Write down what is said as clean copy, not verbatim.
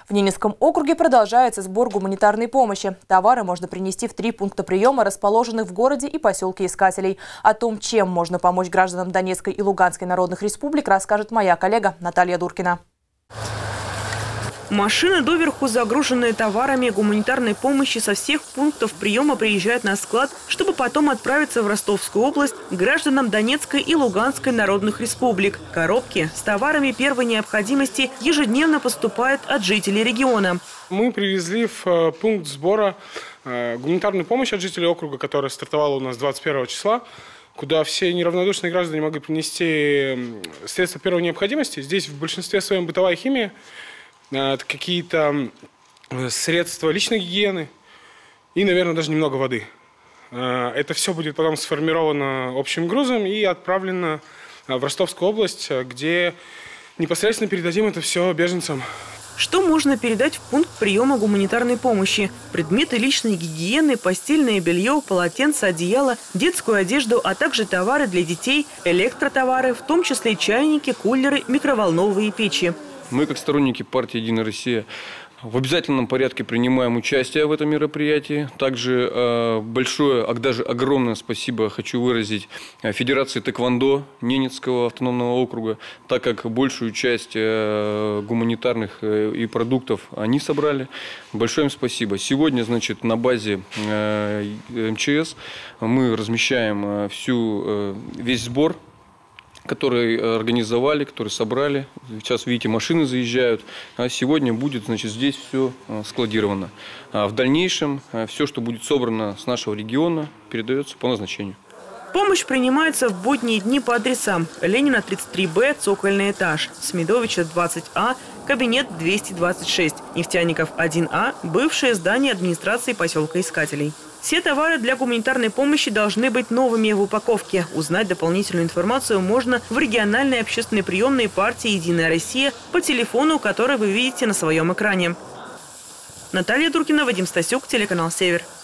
В Ненецком округе продолжается сбор гуманитарной помощи. Товары можно принести в 3 пункта приема, расположенных в городе и поселке Искателей. О том, чем можно помочь гражданам Донецкой и Луганской народных республик, расскажет моя коллега Наталья Дуркина. Машины, доверху загруженные товарами гуманитарной помощи, со всех пунктов приема приезжают на склад, чтобы потом отправиться в Ростовскую область к гражданам Донецкой и Луганской народных республик. Коробки с товарами первой необходимости ежедневно поступают от жителей региона. Мы привезли в пункт сбора гуманитарную помощь от жителей округа, которая стартовала у нас 21 числа, куда все неравнодушные граждане могли принести средства первой необходимости. Здесь в большинстве своем бытовая химия, какие-то средства личной гигиены и, наверное, даже немного воды. Это все будет потом сформировано общим грузом и отправлено в Ростовскую область, где непосредственно передадим это все беженцам. Что можно передать в пункт приема гуманитарной помощи? Предметы личной гигиены, постельное белье, полотенца, одеяло, детскую одежду, а также товары для детей, электротовары, в том числе чайники, кулеры, микроволновые печи. Мы, как сторонники партии «Единая Россия», в обязательном порядке принимаем участие в этом мероприятии. Также большое, даже огромное спасибо хочу выразить Федерации тэквондо Ненецкого автономного округа, так как большую часть гуманитарных и продуктов они собрали. Большое им спасибо. Сегодня, значит, на базе МЧС мы размещаем весь сбор, который организовали, который собрали. Сейчас, видите, машины заезжают. А сегодня будет, значит, здесь все складировано. А в дальнейшем все, что будет собрано с нашего региона, передается по назначению. Помощь принимается в будние дни по адресам: Ленина, 33Б, цокольный этаж, Смедовича, 20А, кабинет 226, Нефтяников, 1А, бывшее здание администрации поселка Искателей. Все товары для гуманитарной помощи должны быть новыми в упаковке. Узнать дополнительную информацию можно в региональной общественной приемной партии «Единая Россия» по телефону, который вы видите на своем экране. Наталья Дуркина, Вадим Стасюк, телеканал «Север».